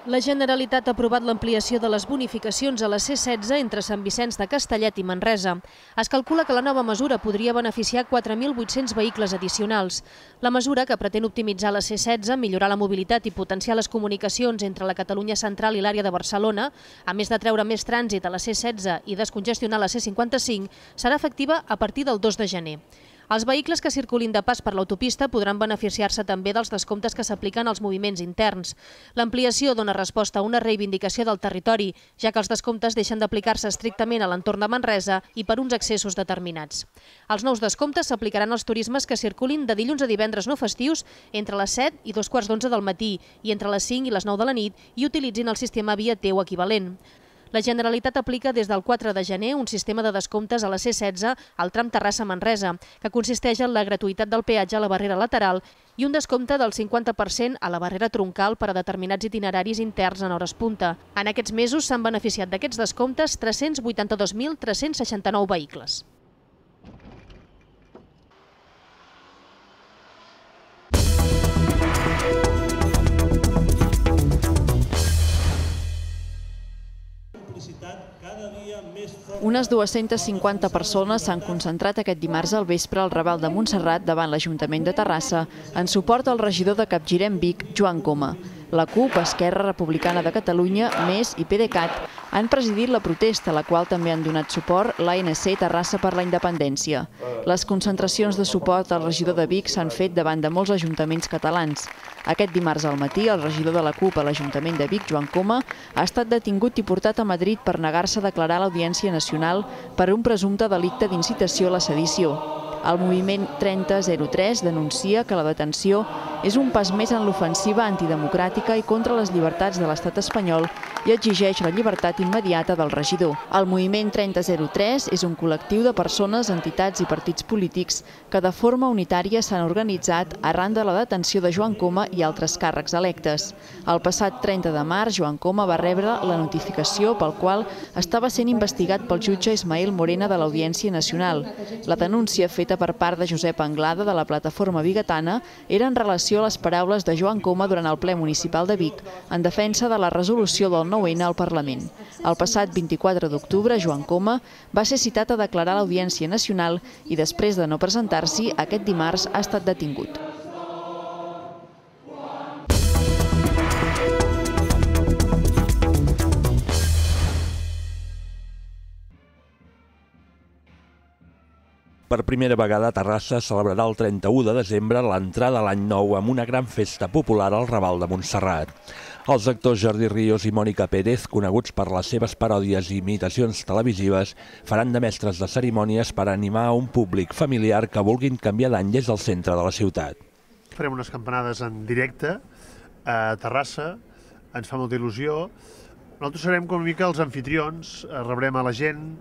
La Generalitat ha aprovat l'ampliació de les bonificacions a la C16 entre Sant Vicenç de Castellet i Manresa. Es calcula que la nova mesura podria beneficiar 4.800 vehicles addicionals. La mesura, que pretén optimitzar la C16, millorar la mobilitat i potenciar les comunicacions entre la Catalunya central i l'àrea de Barcelona, a més de treure més trànsit a la C16 i descongestionar la C55, serà efectiva a partir del 2 de gener. Els vehicles que circulin de pas per l'autopista podran beneficiar-se també dels descomptes que s'apliquen als moviments interns. L'ampliació dona resposta a una reivindicació del territori, ja que els descomptes deixen d'aplicar-se estrictament a l'entorn de Manresa i per uns accessos determinats. Els nous descomptes s'aplicaran als turismes que circulin de dilluns a divendres no festius entre les 7 i 2:15 del matí i entre les 5 i les 9 de la nit i utilitzin el sistema via T o equivalent. La Generalitat aplica des del 4 de gener un sistema de descomptes a la C16 al tram Terrassa-Manresa, que consisteix en la gratuïtat del peatge a la barrera lateral i un descompte del 50% a la barrera troncal per a determinats itineraris interns en hores punta. En aquests mesos s'han beneficiat d'aquests descomptes 382.369 vehicles. Unes 250 persones s'han concentrat aquest dimarts al vespre al Raval de Montserrat davant l'Ajuntament de Terrassa en suport al regidor de Capgirem Vic, Joan Coma. La CUP, Esquerra Republicana de Catalunya, MES i PDeCAT han presidit la protesta, a la qual també han donat suport l'ANC Terrassa per la Independència. Les concentracions de suport al regidor de Vic s'han fet davant de molts ajuntaments catalans. Aquest dimarts al matí, el regidor de la CUP a l'Ajuntament de Vic, Joan Coma, ha estat detingut i portat a Madrid per negar-se a declarar a l'Audiència Nacional per un presumpte delicte d'incitació a la sedició. El moviment 3003 denuncia que la detenció és un pas més en l'ofensiva antidemocràtica i contra les llibertats de l'estat espanyol i exigeix la llibertat immediata del regidor. El moviment 3003 és un col·lectiu de persones, entitats i partits polítics que de forma unitària s'han organitzat arran de la detenció de Joan Coma i altres càrrecs electes. El passat 30 de març, Joan Coma va rebre la notificació pel qual estava sent investigat pel jutge Ismael Morena de l'Audiència Nacional. La denúncia feta per part de Josep Anglada de la plataforma bigatana era en relació a les paraules de Joan Coma durant el ple municipal de Vic en defensa de la resolució del 9N al Parlament. El passat 24 d'octubre, Joan Coma va ser citat a declarar a l'Audiència Nacional i després de no presentar-s'hi, aquest dimarts ha estat detingut. Per primera vegada, Terrassa celebrarà el 31 de desembre l'entrada a l'any nou amb una gran festa popular al Raval de Montserrat. Els actors Jordi Ríos i Mònica Pérez, coneguts per les seves paròdies i imitacions televisives, faran de mestres de cerimònies per animar a un públic familiar que vulguin canviar d'any des del centre de la ciutat. Farem unes campanades en directe a Terrassa, ens fa molta il·lusió. Nosaltres serem com una mica els anfitrions, rebrem a la gent,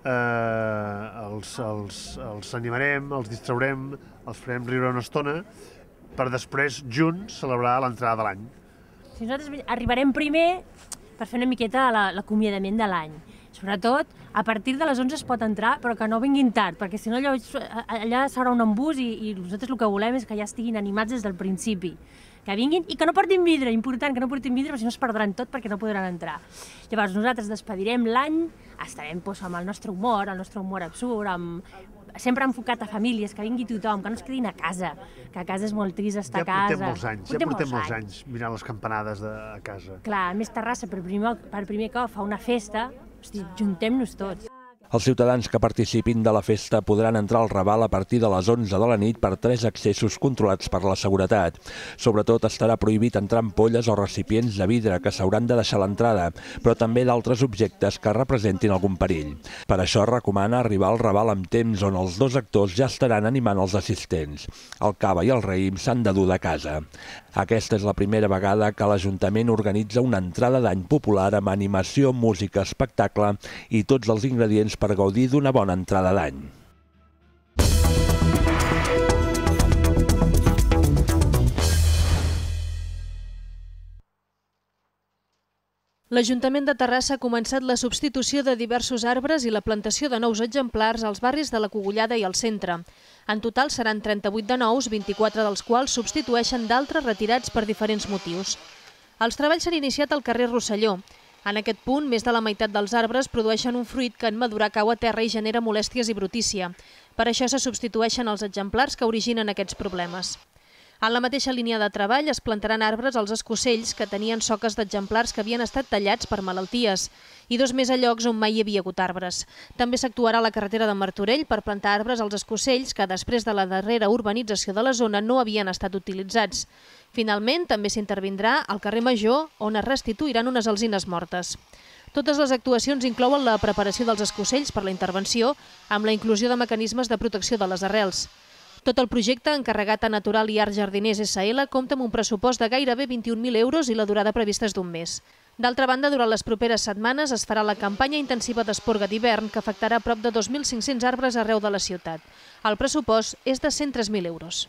els animarem, els distraurem, els farem riure una estona per després junts celebrar l'entrada de l'any. Nosaltres arribarem primer per fer una miqueta l'acomiadament de l'any. Sobretot, a partir de les 11 es pot entrar, però que no vinguin tard, perquè si no allà serà un embús i nosaltres el que volem és que ja estiguin animats des del principi. Que vinguin i que no portin vidre, important que no portin vidre, perquè si no es perdran tot perquè no podran entrar. Llavors nosaltres despedirem l'any, estarem amb el nostre humor absurd, sempre enfocat a famílies, que vingui tothom, que no es quedin a casa, que a casa és molt trist estar a casa. Ja portem molts anys mirant les campanades a casa. Clar, a més Terrassa per primer cop fa una festa, hosti, juntem-nos tots. Els ciutadans que participin de la festa podran entrar al Raval a partir de les 11 de la nit per 3 accessos controlats per la seguretat. Sobretot estarà prohibit entrar ampolles o recipients de vidre que s'hauran de deixar a l'entrada, però també d'altres objectes que representin algun perill. Per això recomana arribar al Raval amb temps on els dos actors ja estaran animant els assistents. El cava i el raïm s'han de dur de casa. Aquesta és la primera vegada que l'Ajuntament organitza una entrada d'any popular amb animació, música, espectacle i tots els ingredients per gaudir d'una bona entrada d'any. L'Ajuntament de Terrassa ha començat la substitució de diversos arbres i la plantació de nous exemplars als barris de la Cogullada i al centre. En total seran 38 de nous, 24 dels quals substitueixen d'altres retirats per diferents motius. Els treballs s'han iniciat al carrer Rosselló. En aquest punt, més de la meitat dels arbres produeixen un fruit que en madurar cau a terra i genera molèsties i brutícia. Per això se substitueixen els exemplars que originen aquests problemes. En la mateixa línia de treball es plantaran arbres als escocells que tenien soques d'exemplars que havien estat tallats per malalties i 2 més a llocs on mai hi havia hagut arbres. També s'actuarà a la carretera de Martorell per plantar arbres als escocells que després de la darrera urbanització de la zona no havien estat utilitzats. Finalment, també s'intervindrà al carrer Major, on es restituiran unes alzines mortes. Totes les actuacions inclouen la preparació dels escocells per la intervenció amb la inclusió de mecanismes de protecció de les arrels. Tot el projecte, encarregat a Natural i Art Jardiners SL, compta amb un pressupost de gairebé 21.000 euros i la durada prevista és d'1 mes. D'altra banda, durant les properes setmanes es farà la campanya intensiva d'esporga d'hivern que afectarà prop de 2.500 arbres arreu de la ciutat. El pressupost és de 103.000 euros.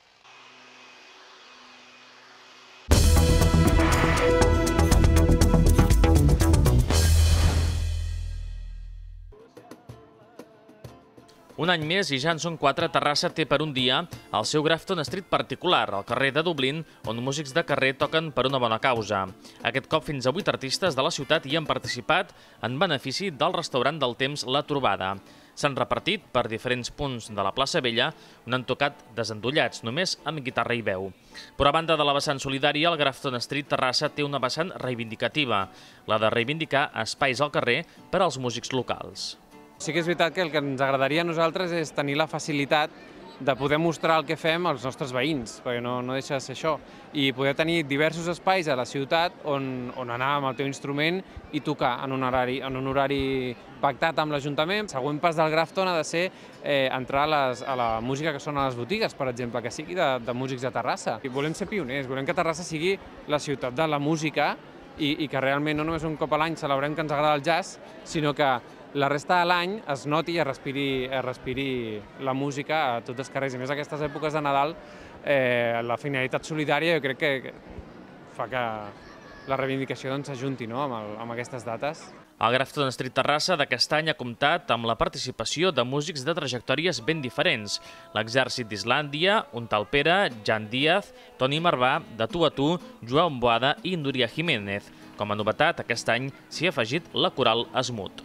Un any més i ja en són 4, Terrassa té per un dia el seu Grafton Street particular, al carrer de Dublín, on músics de carrer toquen per una bona causa. Aquest cop fins a 8 artistes de la ciutat hi han participat en benefici del restaurant del temps La Trobada. S'han repartit per diferents punts de la plaça Vella, on han tocat desendollats, només amb guitarra i veu. Però a banda de la vessant solidària, el Grafton Street Terrassa té una vessant reivindicativa, la de reivindicar espais al carrer per als músics locals. Sí que és veritat que el que ens agradaria a nosaltres és tenir la facilitat de poder mostrar el que fem als nostres veïns, perquè no deixa de ser això, i poder tenir diversos espais a la ciutat on anar amb el teu instrument i tocar en un horari pactat amb l'Ajuntament. El següent pas del Grafton ha de ser entrar a la música que sona a les botigues, per exemple, que sigui de músics de Terrassa. I volem ser pioners, volem que Terrassa sigui la ciutat de la música i que realment no només un cop a l'any celebrem que ens agrada el jazz, sinó que la resta de l'any es noti i es respiri la música a tots els carrers. I més aquestes èpoques de Nadal, la finalitat solidària jo crec que fa que la reivindicació s'ajunti amb aquestes dates. El Grafton Street Terrassa d'aquest any ha comptat amb la participació de músics de trajectòries ben diferents. L'Exèrcit d'Islàndia, un tal Pere, Jan Díaz, Toni Marvà, de Tu a Tu, Joan Boada i Núria Jiménez. Com a novetat, aquest any s'hi ha afegit la coral Esmut.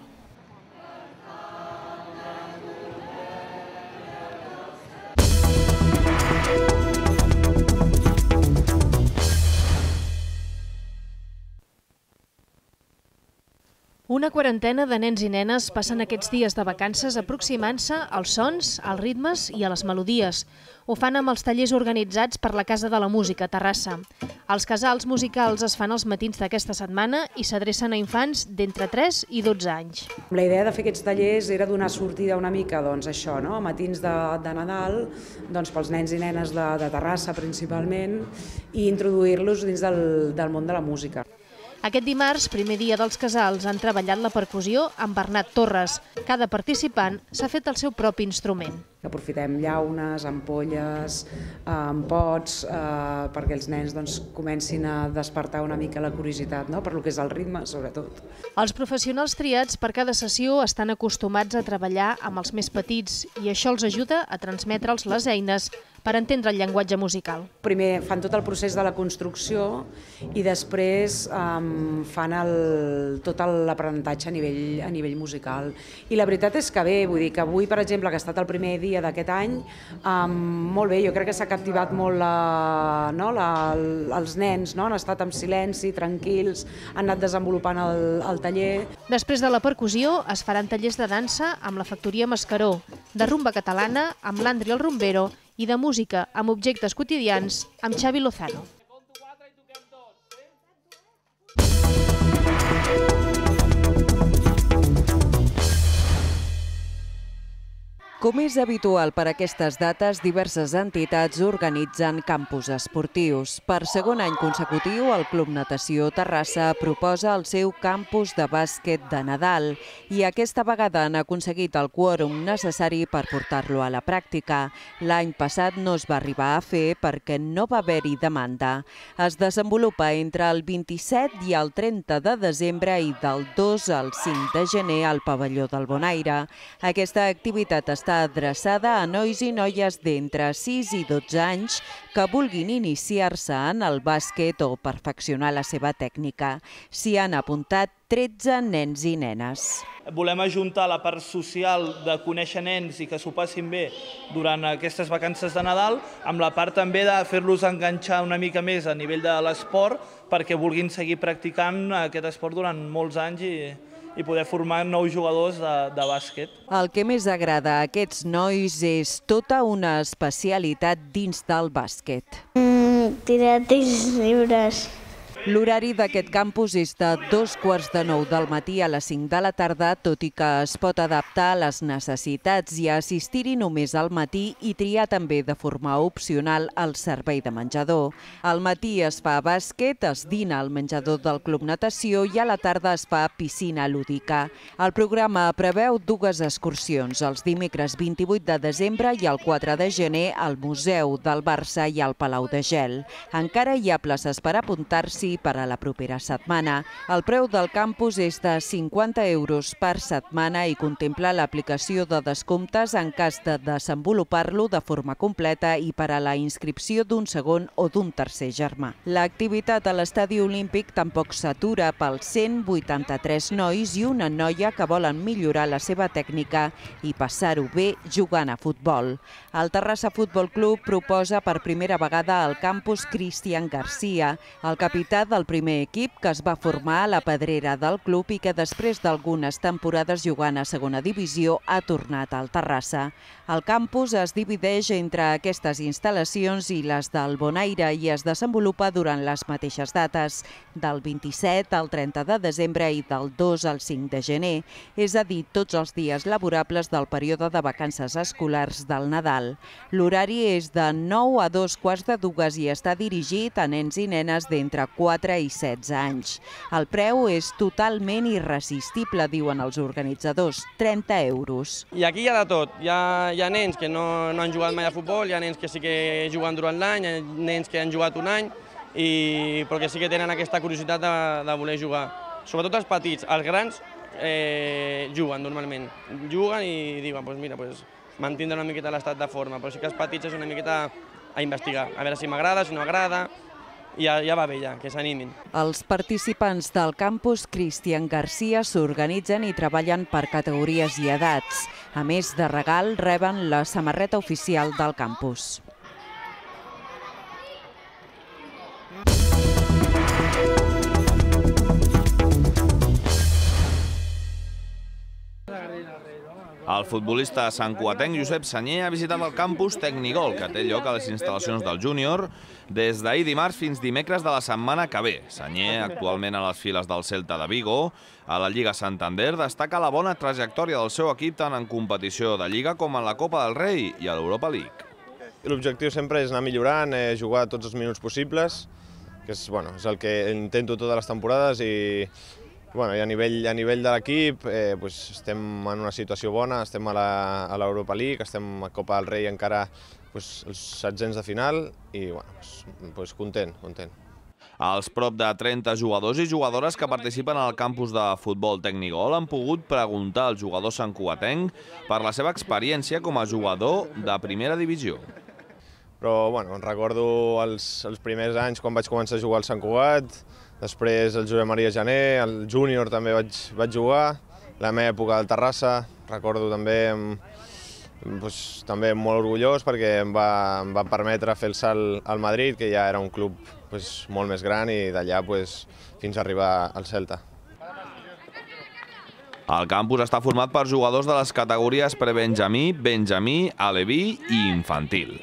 Una quarantena de nens i nenes passen aquests dies de vacances aproximant-se als sons, als ritmes i a les melodies. Ho fan amb els tallers organitzats per la Casa de la Música, Terrassa. Els casals musicals es fan els matins d'aquesta setmana i s'adrecen a infants d'entre 3 i 12 anys. La idea de fer aquests tallers era donar sortida una mica a matins de Nadal pels nens i nenes de Terrassa principalment i introduir-los dins del món de la música. Aquest dimarts, primer dia dels casals, han treballat la percussió amb Bernat Torres. Cada participant s'ha fet el seu propi instrument. Aprofitem llaunes, ampolles, pots, perquè els nens comencin a despertar una mica la curiositat per lo que és el ritme, sobretot. Els professionals triats per cada sessió estan acostumats a treballar amb els més petits i això els ajuda a transmetre'ls les eines per entendre el llenguatge musical. Primer fan tot el procés de la construcció i després fan tot l'aprenentatge a nivell musical. I la veritat és que bé, vull dir que avui, per exemple, que ha estat el primer dia d'aquest any, molt bé, jo crec que s'ha captivat molt els nens, han estat en silenci, tranquils, han anat desenvolupant el taller. Després de la percussió es faran tallers de dansa amb la Factoria Mascaró, de rumba catalana amb l'Andri el Rumbero i de música amb objectes quotidians amb Xavi Lozano. Com és habitual per aquestes dates, diverses entitats organitzen campus esportius. Per segon any consecutiu, el Club Natació Terrassa proposa el seu campus de bàsquet de Nadal i aquesta vegada han aconseguit el quòrum necessari per portar-lo a la pràctica. L'any passat no es va arribar a fer perquè no va haver-hi demanda. Es desenvolupa entre el 27 i el 30 de desembre i del 2 al 5 de gener al pavelló del Bonaire. Aquesta activitat està està adreçada a nois i noies d'entre 6 i 12 anys que vulguin iniciar-se en el bàsquet o perfeccionar la seva tècnica. S'hi han apuntat 13 nens i nenes. Volem ajuntar la part social de conèixer nens i que s'ho passin bé durant aquestes vacances de Nadal amb la part també de fer-los enganxar una mica més a nivell de l'esport perquè vulguin seguir practicant aquest esport durant molts anys i poder formar nous jugadors de bàsquet. El que més agrada a aquests nois és tota una especialitat dins del bàsquet. Tirar tirs lliures. L'horari d'aquest campus és de 8:45 del matí a les 5 de la tarda, tot i que es pot adaptar a les necessitats i assistir-hi només al matí i triar també de forma opcional el servei de menjador. Al matí es fa bàsquet, es dina al menjador del Club Natació i a la tarda es fa piscina lúdica. El programa preveu 2 excursions, els dimecres 28 de desembre i el 4 de gener al Museu del Barça i al Palau de Gel. Encara hi ha places per apuntar-s'hi per a la propera setmana. El preu del campus és de 50 € per setmana i contempla l'aplicació de descomptes en cas de desenvolupar-lo de forma completa i per a la inscripció d'un segon o d'un tercer germà. L'activitat a l'Estadi Olímpic tampoc s'atura pels 183 nois i una noia que volen millorar la seva tècnica i passar-ho bé jugant a futbol. El Terrassa Futbol Club proposa per primera vegada al campus Cristian Garcia, el capità del primer equip que es va formar a la pedrera del club i que després d'algunes temporades jugant a segona divisió ha tornat al Terrassa. El campus es divideix entre aquestes instal·lacions i les del Bonaire i es desenvolupa durant les mateixes dates, del 27 al 30 de desembre i del 2 al 5 de gener, és a dir, tots els dies laborables del període de vacances escolars del Nadal. L'horari és de 9 a 2:15 i està dirigit a nens i nenes d'entre 4 i 16 anys. El preu és totalment irresistible, diuen els organitzadors, 30 €. I aquí hi ha de tot. Hi ha nens que no han jugat mai a futbol, hi ha nens que sí que juguen durant l'any, hi ha nens que han jugat un any, però que sí que tenen aquesta curiositat de voler jugar. Sobretot els petits. Els grans juguen normalment. Juguen i diuen, doncs mira, mantindre una miqueta l'estat de forma, però sí que els petits és una miqueta a investigar, a veure si m'agrada, si no agrada, i ja va bé, ja, que s'animin. Els participants del campus Cristian Garcia s'organitzen i treballen per categories i edats. A més de regal, reben la samarreta oficial del campus. El futbolista santcugatenc Josep Sanyer ha visitat el campus Tecnigol, que té lloc a les instal·lacions del júnior, des d'ahir dimarts fins dimecres de la setmana que ve. Sanyer, actualment a les files del Celta de Vigo, a la Lliga Santander, destaca la bona trajectòria del seu equip tant en competició de Lliga com en la Copa del Rei i a l'Europa League. L'objectiu sempre és anar millorant, jugar tots els minuts possibles, que és el que intento totes les temporades i a nivell de l'equip estem en una situació bona, estem a l'Europa League, estem a Copa del Rei encara els setzents de final i content. Els prop de 30 jugadors i jugadores que participen al campus de futbol Tecnigol han pogut preguntar al jugador santcugatenc per la seva experiència com a jugador de primera divisió. Però recordo els primers anys quan vaig començar a jugar al Sant Cugat, després el Josep Maria Jané, el júnior també vaig jugar, la meva època del Terrassa, recordo també molt orgullós perquè em va permetre fer el salt al Madrid, que ja era un club molt més gran, i d'allà fins a arribar al Celta. El campus està format per jugadors de les categories prebenjamí, benjamí, aleví i infantil.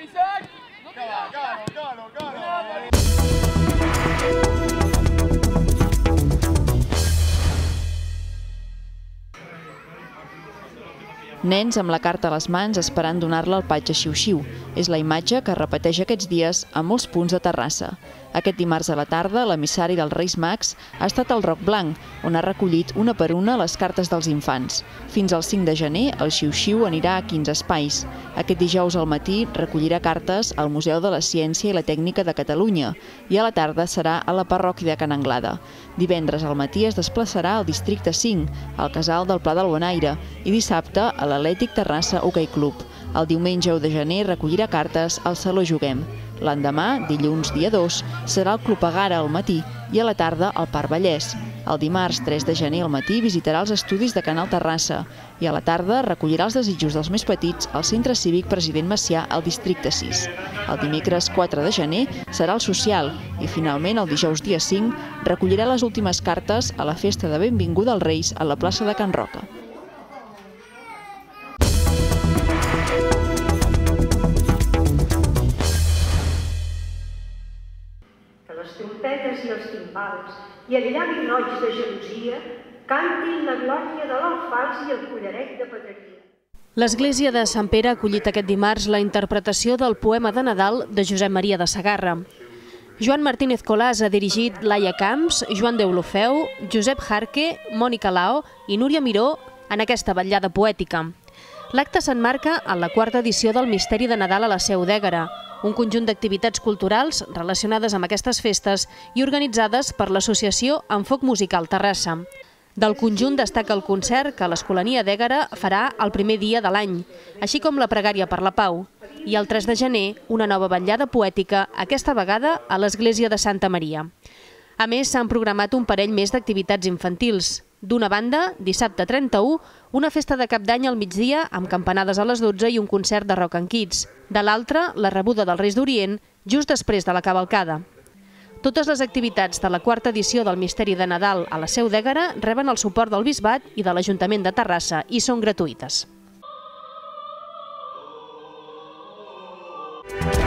Nens amb la carta a les mans esperant donar-la al patge xiu-xiu. És la imatge que es repeteix aquests dies a molts punts de Terrassa. Aquest dimarts a la tarda, l'emissari dels Reis Mags ha estat al Roc Blanc, on ha recollit una per una les cartes dels infants. Fins al 5 de gener, el xiu-xiu anirà a 15 espais. Aquest dijous al matí recollirà cartes al Museu de la Ciència i la Tècnica de Catalunya i a la tarda serà a la parròquia de Can Anglada. Divendres al matí es desplaçarà al districte 5, al casal del Pla del Bonaire, i dissabte a l'Atlètic Terrassa Hockey Club. El diumenge 1 de gener recollirà cartes al Saló Juguem. L'endemà, dilluns dia 2, serà el Club Agara al matí i a la tarda al Parc Vallès. El dimarts 3 de gener al matí visitarà els estudis de Canal Terrassa i a la tarda recollirà els desitjos dels més petits al Centre Cívic President Macià al districte 6. El dimecres 4 de gener serà el social i finalment el dijous dia 5 recollirà les últimes cartes a la festa de benvinguda als Reis a la plaça de Can Roca. Les trompetes i els timbals i el llavi roig de gelosia cantin la glòria de l'alfals i el collaret de pedreria. L'Església de Sant Pere ha acollit aquest dimarts la interpretació del poema de Nadal de Josep Maria de Sagarra. Joan Martínez Colàs ha dirigit Laia Camps, Joan Deulofeu, Josep Jarque, Mònica Lao i Núria Miró en aquesta vetllada poètica. L'acte s'emmarca en la 4a edició del Misteri de Nadal a la Seu d'Ègara, un conjunt d'activitats culturals relacionades amb aquestes festes i organitzades per l'associació Enfoc Musical Terrassa. Del conjunt destaca el concert que l'Escolania d'Ègara farà el primer dia de l'any, així com la pregària per la pau. I el 3 de gener, una nova vetllada poètica, aquesta vegada a l'Església de Santa Maria. A més, s'han programat un parell més d'activitats infantils. D'una banda, dissabte 31, una festa de cap d'any al migdia amb campanades a les 12 i un concert de Rock and Kids. De l'altra, la rebuda dels Reis d'Orient, just després de la cavalcada. Totes les activitats de la 4a edició del Misteri de Nadal a la Seu d'Ègara reben el suport del Bisbat i de l'Ajuntament de Terrassa i són gratuïtes.